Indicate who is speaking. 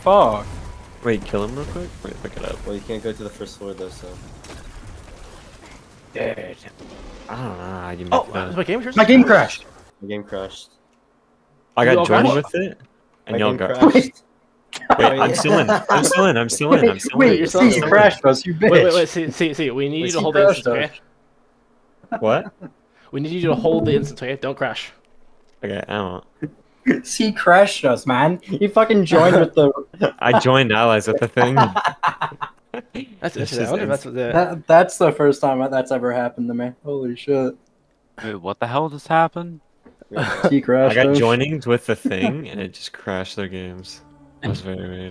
Speaker 1: fuck?
Speaker 2: Wait, kill him real quick? Wait, pick it up.
Speaker 3: Well, you can't go to the first floor though, so.
Speaker 2: Dude. I don't know how you make
Speaker 4: Oh,
Speaker 2: that.
Speaker 4: my game crashed.
Speaker 1: My game crashed.
Speaker 3: The game crashed.
Speaker 2: I
Speaker 4: You
Speaker 2: got
Speaker 4: all
Speaker 2: joined
Speaker 4: crashed?
Speaker 2: with it, and
Speaker 3: My
Speaker 2: y'all
Speaker 3: game
Speaker 2: got.
Speaker 3: crashed.
Speaker 2: Wait, I'm still in. I'm still in. I'm still in. I'm still in.
Speaker 1: Wait,
Speaker 4: You're
Speaker 1: see,
Speaker 4: still
Speaker 1: you
Speaker 4: in.
Speaker 1: crashed us, you bitch.
Speaker 4: Wait, see. We need you
Speaker 1: Wait,
Speaker 4: to
Speaker 1: see,
Speaker 4: hold the instance,
Speaker 1: crashed
Speaker 4: okay?
Speaker 2: What?
Speaker 4: We need you to hold the instance, okay? Don't crash.
Speaker 2: Okay, I don't.
Speaker 1: See, crashed us, man. He fucking joined with the.
Speaker 2: I joined allies with the thing.
Speaker 4: That's
Speaker 2: It's
Speaker 4: interesting. I
Speaker 2: just
Speaker 4: wonder if that's what the...
Speaker 1: That's the first time that's ever happened to me. Holy shit.
Speaker 5: Wait, what the hell just happened?
Speaker 1: He
Speaker 2: I
Speaker 1: crashed
Speaker 2: got
Speaker 1: us.
Speaker 2: joinings with the thing, and it just crashed their games. It was very weird.